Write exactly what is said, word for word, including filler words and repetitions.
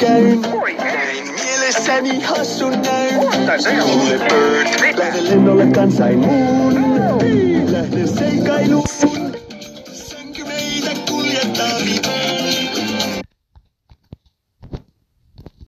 käyn. Näin mielessäni hassun näyn. Mulle bird, lähden lennolle kansain muun. Lähden seikailuun.